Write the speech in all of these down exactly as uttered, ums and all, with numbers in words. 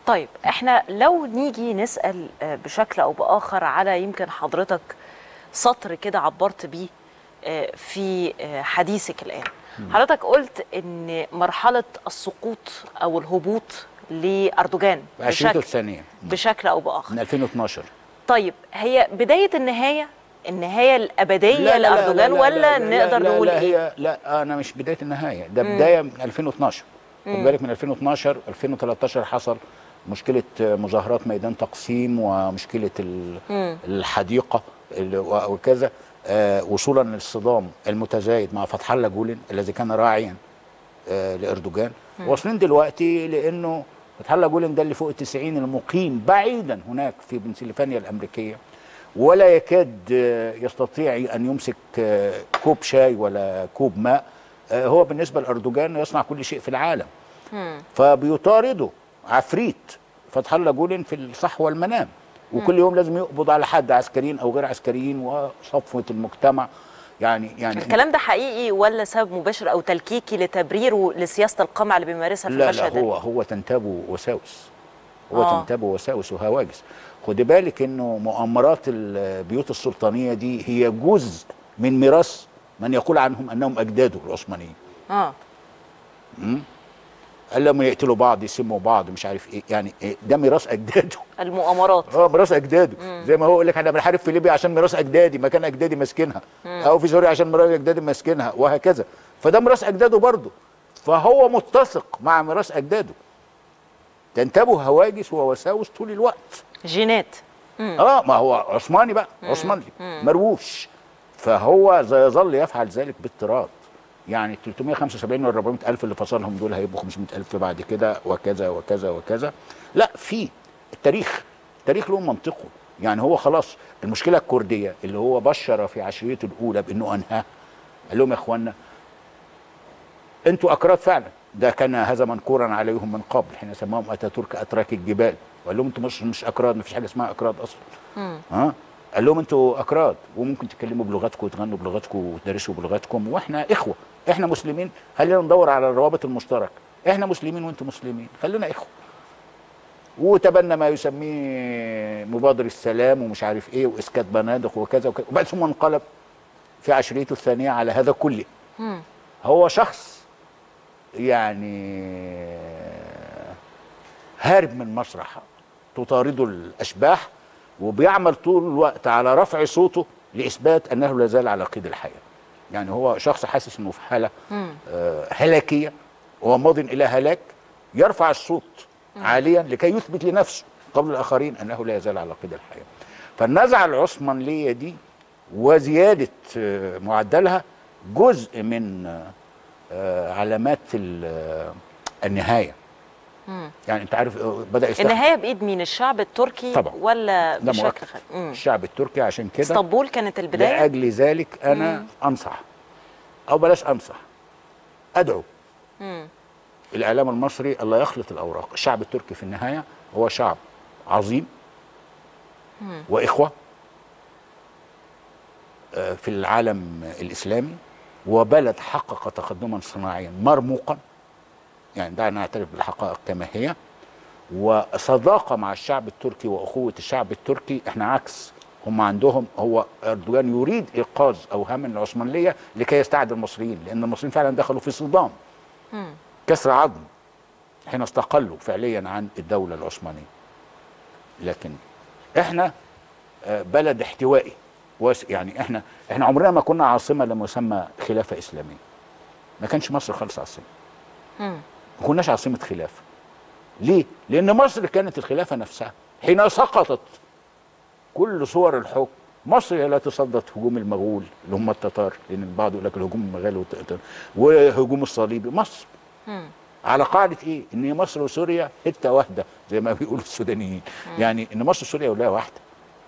طيب احنا لو نيجي نسأل بشكل او باخر على يمكن حضرتك سطر كده عبرت بيه في حديثك الآن، حضرتك قلت ان مرحلة السقوط او الهبوط لأردوغان بشكل الثانية بشكل او باخر من ألفين واثناشر. طيب هي بداية النهاية النهاية الأبدية لا لا لأردوغان لا لا لا ولا لا نقدر لا نقول لا ايه؟ هي لا انا مش بداية النهاية، ده بداية من ألفين واثناشر. خد بالك من ألفين واثناشر ألفين وثلاثة عشر حصل مشكلة مظاهرات ميدان تقسيم ومشكلة الحديقة وكذا، آه وصولا للصدام المتزايد مع فتح الله جولن الذي كان راعيا آه لأردوغان. واصلين دلوقتي لأنه فتح الله جولن ده اللي فوق التسعين المقيم بعيدا هناك في بنسلفانيا الأمريكية، ولا يكاد آه يستطيع أن يمسك آه كوب شاي ولا كوب ماء. آه هو بالنسبة لأردوغان يصنع كل شيء في العالم، فبيطارده عفريت فتح الله جولن في الصح والمنام، وكل يوم لازم يقبض على حد، عسكريين او غير عسكريين، وصفوه المجتمع. يعني يعني الكلام ده حقيقي ولا سبب مباشر او تلكيكي لتبرير لسياسه القمع اللي بيمارسها في لا المشهد؟ لا هو هو تنتابه وساوس، هو آه. تنتابه وساوس وهواجس. خدي بالك انه مؤامرات البيوت السلطانيه دي هي جزء من ميراث من يقول عنهم انهم اجداده العثمانيين. اه امم قال لهم يقتلوا بعض، يسموا بعض، مش عارف ايه، يعني إيه ده ميراث اجداده. المؤامرات اه ميراث اجداده. مم. زي ما هو يقول لك احنا بنحارب في ليبيا عشان ميراث اجدادي، مكان اجدادي ماسكينها، او في سوريا عشان ميراث اجدادي ماسكينها، وهكذا. فده ميراث اجداده برضه، فهو متسق مع ميراث اجداده. تنتابه هواجس ووساوس طول الوقت، جينات. مم. اه ما هو عثماني بقى، عثماني مرووش، فهو يظل يفعل ذلك باضطراد. يعني ثلاثمائة وخمسة وسبعين ولا أربعمائة ألف اللي فصلهم دول هيبقوا خمسمائة ألف بعد كده، وكذا وكذا وكذا. لا، في التاريخ التاريخ له منطقه. يعني هو خلاص المشكله الكرديه اللي هو بشر في عشريته الاولى بانه انهاها، قال لهم يا اخوانا انتوا اكراد فعلا، ده كان هذا منكورا عليهم من قبل حين سماهم اتاتورك اتراك الجبال، وقال لهم انتوا مش مش اكراد، ما فيش حاجه اسمها اكراد اصلا. ها قال لهم انتوا اكراد وممكن تتكلموا بلغتكم وتغنوا بلغتكم وتدرسوا بلغتكم، واحنا اخوه، احنا مسلمين، خلينا ندور على الروابط المشتركه، احنا مسلمين وانتم مسلمين، خلينا اخوه. وتبنى ما يسميه مبادر السلام ومش عارف ايه واسكات بنادق وكذا وكذا، وبعد ثم انقلب في عشريته الثانيه على هذا كله. مم. هو شخص يعني هارب من مسرح تطارده الاشباح، وبيعمل طول الوقت على رفع صوته لاثبات انه لا زال على قيد الحياه. يعني هو شخص حاسس انه في حاله آه هلاكيه وماض الى هلاك، يرفع الصوت مم. عاليا لكي يثبت لنفسه قبل الاخرين انه لا يزال على قيد الحياه. فالنزعه العثمانيه دي وزياده آه معدلها جزء من آه علامات النهايه. مم. يعني انت عارف بدا يستخدم النهايه بايد مين؟ الشعب التركي طبعا. ولا بشكل خ... الشعب التركي. عشان كده اسطنبول كانت البدايه. لاجل ذلك انا مم. انصح، او بلاش انصح، ادعو مم. الاعلام المصري الله يخلط الاوراق. الشعب التركي في النهايه هو شعب عظيم مم. واخوه في العالم الاسلامي، وبلد حقق تقدما صناعيا مرموقا، يعني دعنا نعترف بالحقائق كما هي، وصداقه مع الشعب التركي واخوه الشعب التركي. احنا عكس، هم عندهم، هو اردوغان يريد ايقاظ اوهام العثمانيه لكي يستعد المصريين، لان المصريين فعلا دخلوا في صدام كسر عظم حين استقلوا فعليا عن الدوله العثمانيه. لكن احنا بلد احتوائي، يعني احنا احنا عمرنا ما كنا عاصمه لما يسمى خلافه اسلاميه. ما كانش مصر خالص عاصمه، ما كناش عاصمه خلافه. ليه؟ لان مصر كانت الخلافه نفسها. حين سقطت كل صور الحكم، مصر هي التي صدت هجوم المغول اللي هم التتار، لان البعض يقول لك الهجوم المغول وهجوم الصليبي. مصر مم. على قاعده ايه؟ ان مصر وسوريا حته واحده زي ما بيقولوا السودانيين. مم. يعني ان مصر وسوريا ولايه واحده،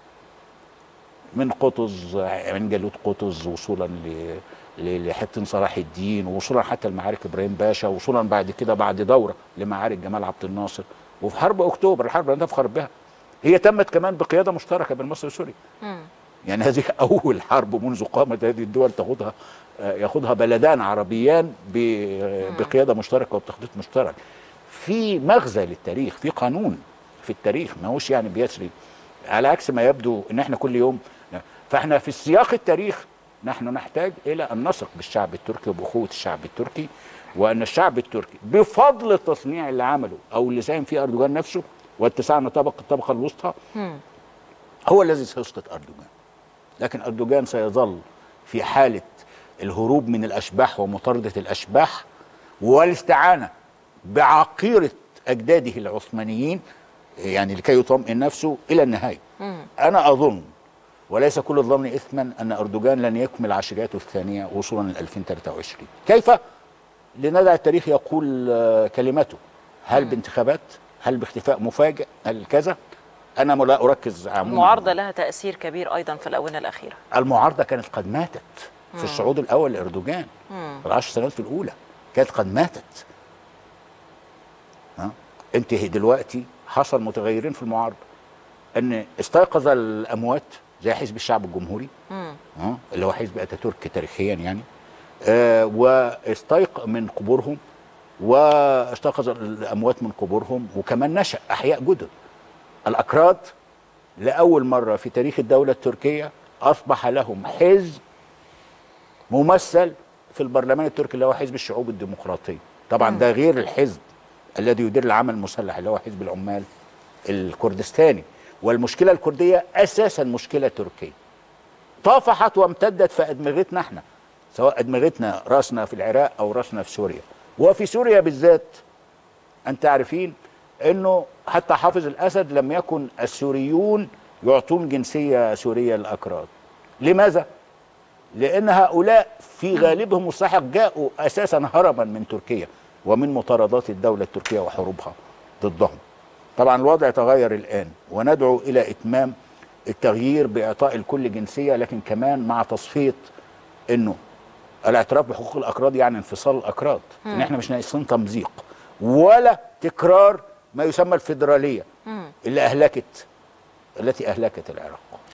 من قطز، من جالوت قطز وصولا ل لحتن صلاح الدين، ووصولا حتى لمعارك ابراهيم باشا، ووصولا بعد كده بعد دوره لمعارك جمال عبد الناصر، وفي حرب اكتوبر الحرب اللي نفخر بها هي تمت كمان بقياده مشتركه بين مصر وسوريا. يعني هذه اول حرب منذ قامت هذه الدول تاخذها ياخذها بلدان عربيان بقياده مشتركه وبتخطيط مشترك. في مغزى للتاريخ، في قانون في التاريخ، ما هوش يعني بيسري على عكس ما يبدو ان احنا كل يوم. فاحنا في السياق التاريخ نحن نحتاج الى ان نثق بالشعب التركي وبأخوة الشعب التركي، وان الشعب التركي بفضل التصنيع اللي عمله او اللي ساهم فيه اردوغان نفسه واتساع نطاق الطبقه الوسطى هو الذي سيسقط اردوغان. لكن اردوغان سيظل في حاله الهروب من الاشباح ومطارده الاشباح والاستعانه بعقيره اجداده العثمانيين يعني لكي يطمئن نفسه الى النهايه. مم. انا اظن وليس كل الظن اثما ان اردوغان لن يكمل عشرياته الثانيه وصولا ل ألفين وثلاثة وعشرين. كيف؟ لندع التاريخ يقول كلمته. هل مم. بانتخابات؟ هل باختفاء مفاجئ؟ هل كذا؟ انا لا اركز عموما. المعارضه لها تاثير كبير ايضا في الاونه الاخيره. المعارضه كانت قد ماتت في الصعود الاول لاردوغان. العشر سنوات في الاولى كانت قد ماتت. ها؟ انت دلوقتي حصل متغيرين في المعارضه، ان استيقظ الاموات زي حزب الشعب الجمهوري ها اللي هو حزب اتاتورك تاريخيا يعني، آه واستيقظ من قبورهم، واستيقظ الاموات من قبورهم، وكمان نشأ احياء جدد. الاكراد لاول مره في تاريخ الدوله التركيه اصبح لهم حزب ممثل في البرلمان التركي اللي هو حزب الشعوب الديمقراطيه. طبعا ده غير الحزب الذي يدير العمل المسلح اللي هو حزب العمال الكردستاني. والمشكله الكرديه اساسا مشكله تركيه طافحت وامتدت في ادمغتنا احنا، سواء ادمغتنا راسنا في العراق او راسنا في سوريا. وفي سوريا بالذات انت عارفين انه حتى حافظ الاسد لم يكن السوريون يعطون جنسيه سوريه للاكراد. لماذا؟ لان هؤلاء في غالبهم الساحق جاءوا اساسا هربا من تركيا ومن مطاردات الدوله التركيه وحروبها ضدهم. طبعا الوضع تغير الان، وندعو الى اتمام التغيير باعطاء الكل جنسيه، لكن كمان مع تصفيه انه الاعتراف بحقوق الاكراد يعني انفصال الاكراد، ان احنا مش ناقصين تمزيق ولا تكرار ما يسمى الفيدراليه اللي اهلكت التي اهلكت العراق.